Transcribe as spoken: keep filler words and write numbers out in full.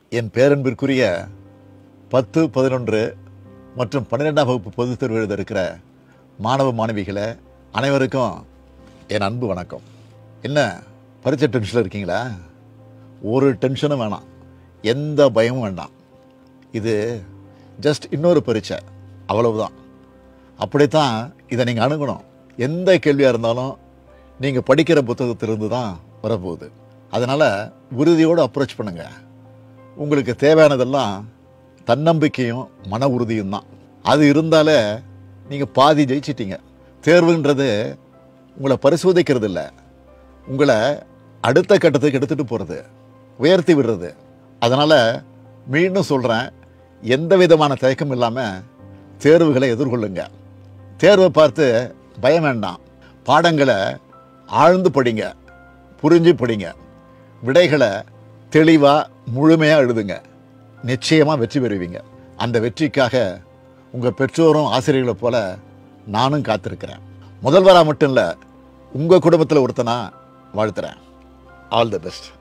என் பேரன்பிற்குரிய பத்து பதினொன்று மற்றும் பன்னிரெண்டாம் வகுப்பு பொதுத் தேர்வு எழுத இருக்கிற மாணவ மாணவிகளை அனைவருக்கும் என் அன்பு வணக்கம். என்ன பரீட்சை டென்ஷனில் இருக்கீங்களா? ஒரு டென்ஷனும் வேணாம், எந்த பயமும் வேண்டாம். இது ஜஸ்ட் இன்னொரு பரீட்சை, அவ்வளவுதான். அப்படித்தான் இதை நீங்கள் அணுகணும். எந்த கேள்வியாக இருந்தாலும் நீங்கள் படிக்கிற புத்தகத்திலிருந்து தான் வரப்போகுது. அதனால் உறுதியோடு அப்ரோச் பண்ணுங்கள். உங்களுக்கு தேவையானதெல்லாம் தன்னம்பிக்கையும் மன உறுதியும் தான். அது இருந்தாலே நீங்கள் பாதி ஜெயிச்சிட்டீங்க. தேர்வுன்றது உங்களை பரிசோதிக்கிறது இல்லை, உங்களை அடுத்த கட்டத்துக்கு எடுத்துகிட்டு போகிறது, உயர்த்தி விடுறது. அதனால் மீண்டும் சொல்கிறேன், எந்த விதமான தயக்கம் இல்லாமல் தேர்வுகளை எதிர்கொள்ளுங்க. தேர்வை பார்த்து பயம் வேண்டாம். பாடங்களை ஆழ்ந்து படிங்க, புரிஞ்சு படிங்க. விடைகளை தெளிவாக முழுமையாக எழுதுங்க. நிச்சயமாக வெற்றி பெறுவீங்க. அந்த வெற்றிக்காக உங்கள் பெற்றோரும் ஆசிரியர்களை போல நானும் காத்திருக்கிறேன். முதல்வராக மட்டும் இல்லை, உங்கள் குடும்பத்தில் ஒருத்தனா வாழ்த்துறேன். All the best.